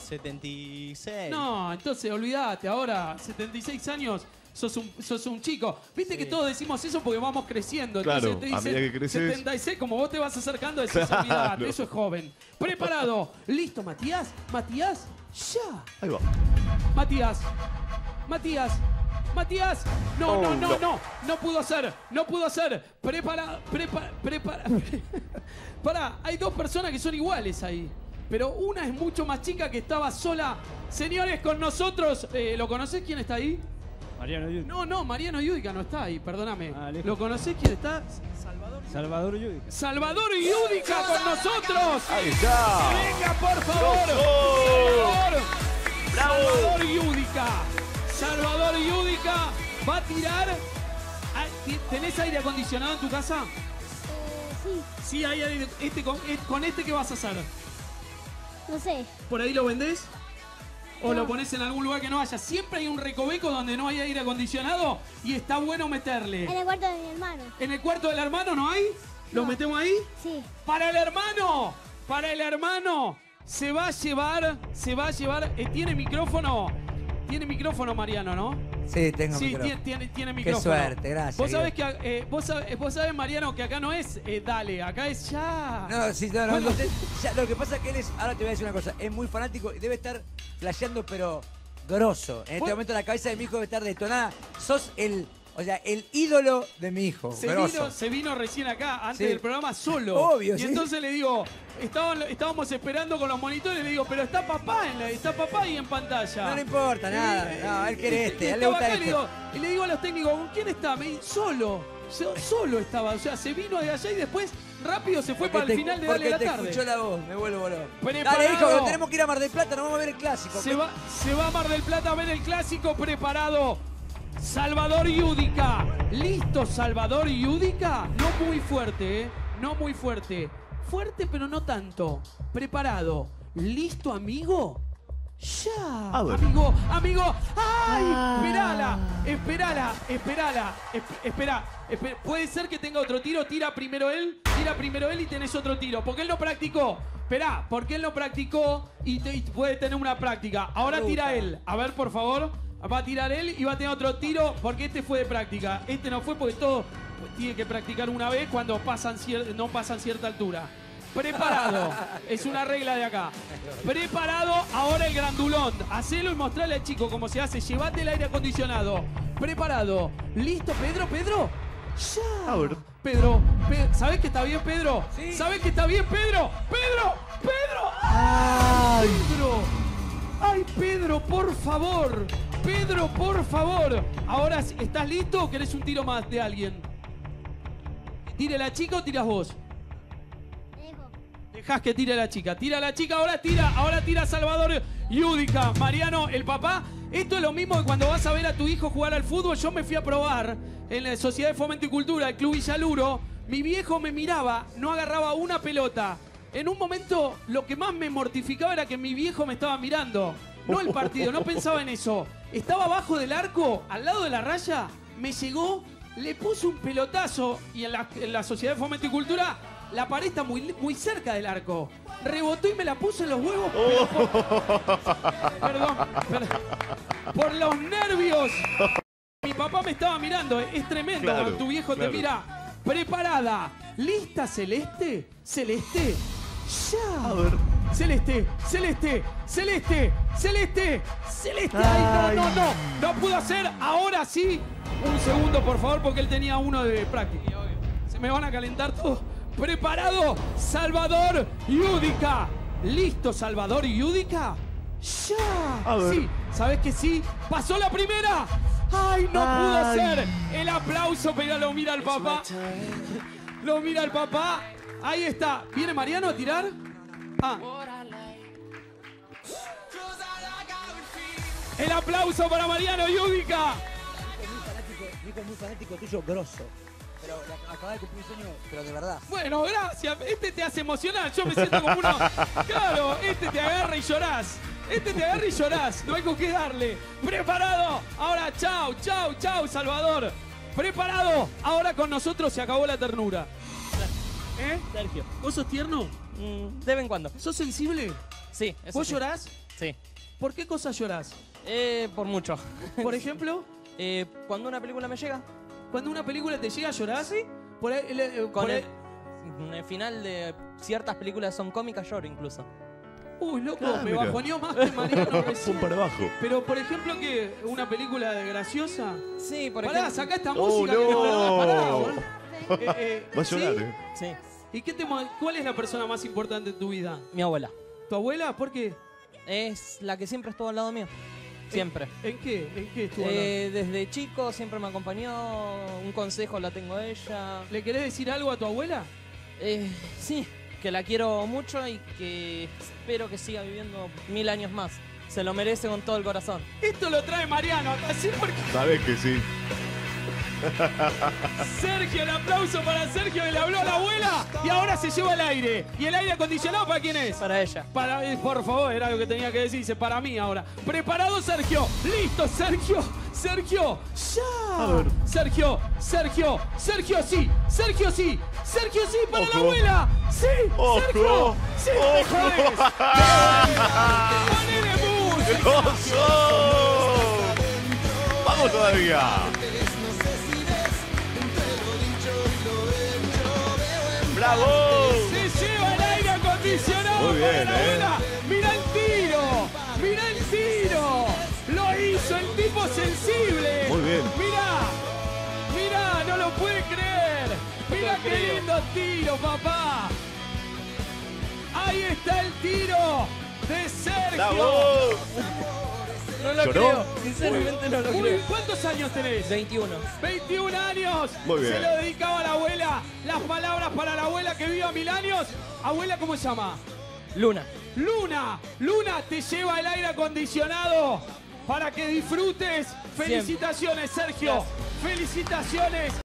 76. No, entonces olvídate, ahora 76 años sos un chico. Viste que todos decimos eso porque vamos creciendo. Claro, Entonces te a medida que dicen creces. 76, como vos te vas acercando, decís, Claro. olvídate, eso es joven. Preparado, listo, Matías, Matías, ya. Ahí va. Matías, Matías, Matías. No, Oh, no, no, no. no, no pudo ser, no pudo ser. Prepara. Pará, hay dos personas que son iguales ahí. Pero una es mucho más chica que estaba sola. Señores, con nosotros, ¿lo conocés quién está ahí? Mariano Yudica. No, Mariano Yudica no está ahí, perdóname. Ah, lejos. ¿Lo conocés quién está? Salvador Yudica. Salvador Yudica con nosotros. Ahí está. Venga, por favor. ¡Bravo! Salvador Yudica. Salvador Yudica va a tirar. ¿Tenés aire acondicionado en tu casa? Sí, Sí, hay aire. ¿Con este qué vas a hacer? no sé. ¿Por ahí lo vendés? ¿O No. lo pones en algún lugar que no haya? Siempre hay un recoveco donde no hay aire acondicionado y está bueno meterle. En el cuarto de mi hermano. ¿En el cuarto del hermano no hay? ¿Lo No. metemos ahí? Sí. Para el hermano, se va a llevar, tiene micrófono Mariano, ¿no? Sí, tengo Sí, micrófono. tiene Qué micrófono. suerte, gracias. Vos sabés Guido. que, vos sabés, Mariano, que acá no es dale, acá es ya. No, sí, no, Bueno. ya, lo que pasa es que él es, ahora te voy a decir una cosa, es muy fanático y debe estar flasheando, pero grosso. En este Vos- momento la cabeza de mi hijo debe estar detonada. Sos el ídolo de mi hijo. grosso. Se vino recién acá, antes Sí. del programa, solo. Obvio, y sí. entonces le digo, estábamos esperando con los monitores, le digo, pero está papá ahí en pantalla. No le importa nada. No, él quiere a él le Estaba gusta acá, este. y le digo a los técnicos, ¿con quién está? Me dice, solo estaba, o sea, se vino de allá y después rápido se fue Porque para el te- final de porque Dale la te Tarde. escuchó la voz, me vuelvo boludo. Preparado. Dale, hijo, tenemos que ir a Mar del Plata, nos vamos a ver el clásico. Se va a Mar del Plata a ver el clásico. Preparado. Salvador Yudica. ¿Listo, Salvador Yudica? No muy fuerte, ¿eh? No muy fuerte. Fuerte, pero no tanto. Preparado. ¿Listo, amigo? Ya. A ver. Amigo. ¡Ay! Esperala. Espera. Puede ser que tenga otro tiro. Tira primero él y tenés otro tiro. Porque él no practicó. Esperá, porque él no practicó y puede tener una práctica. Ahora tira él. A ver, por favor. Va a tirar él y va a tener otro tiro porque este fue de práctica. Este no fue porque todo tiene que practicar una vez cuando no pasan cierta altura. Preparado. Es una regla de acá. Preparado. Ahora el grandulón. Hacelo y mostrarle al chico cómo se hace. Llévate el aire acondicionado. Preparado. ¿Listo, Pedro? Ya. A ver. Pedro. ¿Sabés que está bien, Pedro? Sí. ¿Sabés que está bien, Pedro? ¡Pedro! Ay. ¡Pedro! ¡Ay, Pedro, por favor! ¡Pedro, por favor! Ahora, ¿estás listo o querés un tiro más de alguien? ¿Tire la chica o tiras vos? Dejo. Dejás que tire la chica. Tira la chica, ahora tira Salvador Yudica. Mariano, el papá. Esto es lo mismo que cuando vas a ver a tu hijo jugar al fútbol. Yo me fui a probar en la Sociedad de Fomento y Cultura, el Club Villaluro. Mi viejo me miraba, no agarraba una pelota. En un momento, lo que más me mortificaba era que mi viejo me estaba mirando. No el partido, no pensaba en eso. Estaba abajo del arco, al lado de la raya, me llegó, le puso un pelotazo y en la Sociedad de Fomento y Cultura la pared está muy cerca del arco. Rebotó y me la puso en los huevos. Perdón. Por los nervios. Mi papá me estaba mirando. Es tremendo Claro, cuando tu viejo claro. te mira. Preparada. ¿Lista, Celeste? ¿Celeste? Ya. A ver. Celeste. Ay, no pudo hacer. Ahora sí. Un segundo, por favor, porque él tenía uno de práctica. Se me van a calentar todos. Preparado, Salvador Yudica. ¿Listo, Salvador Yudica? Ya. A ver. Sí, ¿sabes que sí? Pasó la primera. Ay, no pudo Ay. ser. El aplauso, pero lo mira el papá. Lo mira el papá. Ahí está. ¿Viene Mariano a tirar? Ah. El aplauso para Mariano Yudica. Mi hijo es muy fanático tuyo, grosso. Pero acaba de cumplir un sueño, pero de verdad. Bueno, gracias. Este te hace emocionar. Yo me siento como uno. Claro, este te agarra y llorás. No hay con qué darle. Preparado. Ahora, chau, Salvador. Preparado. Ahora con nosotros se acabó la ternura. ¿Eh? Sergio. ¿Vos sos tierno? De vez en cuando. ¿Sos sensible? Sí, eso ¿Vos sí. llorás? Sí. ¿Por qué cosas llorás? Por mucho. Por ejemplo, Cuando una película me llega, cuando una película te llega, ¿llorás? Sí. Por ahí, con por ahí- el final de ciertas películas son cómicas, lloro incluso. Uy, loco, Ah, me mira. bajoneó más que Mariano Pum recién. para abajo. Pero, por ejemplo, que una película de graciosa. Sí, por Pará, ejemplo. sacá esta Oh, música que no. no. Pará, boludo. Va a llorar, ¿sí? Sí, ¿Y cuál es la persona más importante en tu vida? mi abuela. ¿Tu abuela? ¿Por qué? Es la que siempre estuvo al lado mío. Siempre. ¿En qué? ¿En qué estuvo hablando? Desde chico siempre me acompañó. Un consejo la tengo a ella. ¿Le querés decir algo a tu abuela? Sí, que la quiero mucho y que espero que siga viviendo 1000 años más. Se lo merece con todo el corazón. Esto lo trae Mariano, así porque Sabes que sí. Sergio, el aplauso para Sergio que le habló a la abuela y ahora se lleva el aire. ¿Y el aire acondicionado para quién es? Para ella. Para, por favor, era lo que tenía que decirse, para mí ahora. ¿Preparado, Sergio? ¡Listo, Sergio! ¡Sergio! ¡Ya! A ver. Sergio, Sergio, Sergio sí, Sergio sí, Sergio sí para la Ojo. abuela. ¡Sí! Ojo. ¡Sergio! ¡Sí! ¡Me Ojo. jodés! ¡Ponele música! ¡Oso! ¡Vamos todavía! ¡Bravo! Se lleva el aire acondicionado Muy bien, para la abuela. ¡Mirá el tiro! ¡Mirá el tiro! ¡Lo hizo el tipo sensible! Muy bien. ¡Mirá! ¡Mirá! ¡No lo puede creer! ¡Mirá lo qué creo. lindo tiro, papá! ¡Ahí está el tiro de Sergio! ¡Bravo! No lo ¿Lloró? creo. Sinceramente no lo Uy, creo. ¿cuántos años tenés? 21. 21 años. Muy bien. Se lo dedicaba a la abuela. Las palabras para la abuela que viva 1000 años. Abuela, ¿cómo se llama? Luna. Luna. Luna te lleva el aire acondicionado para que disfrutes. Felicitaciones, Sergio. Gracias. Felicitaciones.